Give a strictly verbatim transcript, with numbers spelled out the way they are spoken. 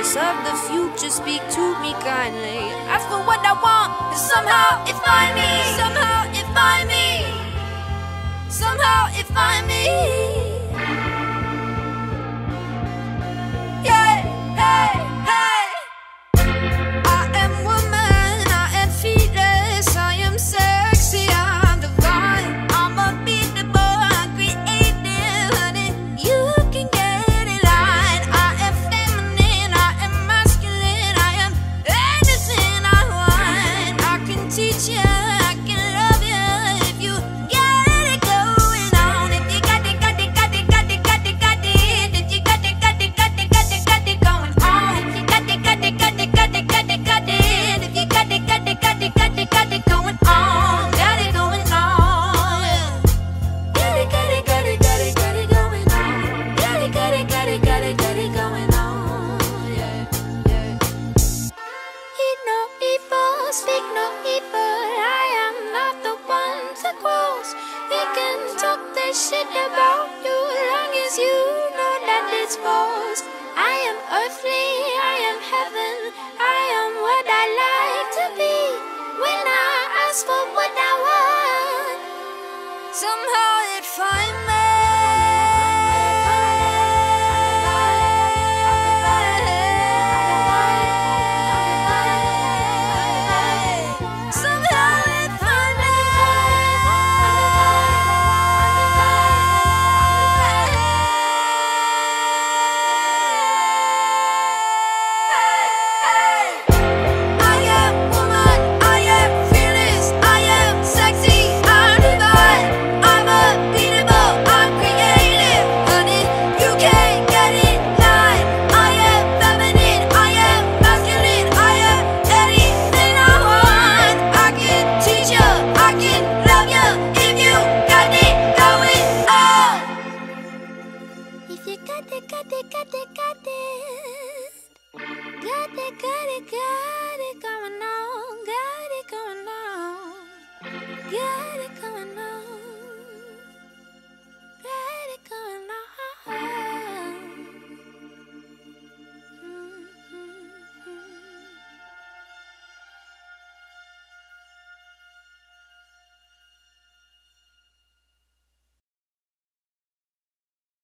voice of the future, speak to me kindly. Ask for what I want, and somehow it find me. Somehow it find me. Somehow it find me. Yeah, hey, hey. I am woman, I am fearless, I am sexy, I'm divine. I'm unbeatable, I'm creative, honey. You can get in line. I am feminine, I am masculine, I am anything I want. I can teach you, I can love you if you get it going on. If you got it, got it, got it, got it, got it, got it. If you got it, got it, got it, got it, got it going on. If you got it, got it, got it, got it, got it, got it. If you got it, got it, got it, got it, got it going on. Got it going on. Got it, got it, got it, got it, got it going on. Got it, got it, got it, got it, got it going on. Yeah, yeah. Eat no evil, speak no evil. I am not the one to cross. They can talk their shit about you long as you know that it's false. I am earthly, I am heaven, I am what I like to be. When I ask for what I want, somehow it find me. Somehow it find me. I am woman, I am fearless, I am sexy, I'm divine. I'm unbeatable, I'm creative, honey. You can't get in line. I am feminine, I am masculine, I am anything I want. I can teach you, I can love you if you got it going on. If you got it, got it, got it, got it. Got it, got it, got it going on. Got it going on. Got it.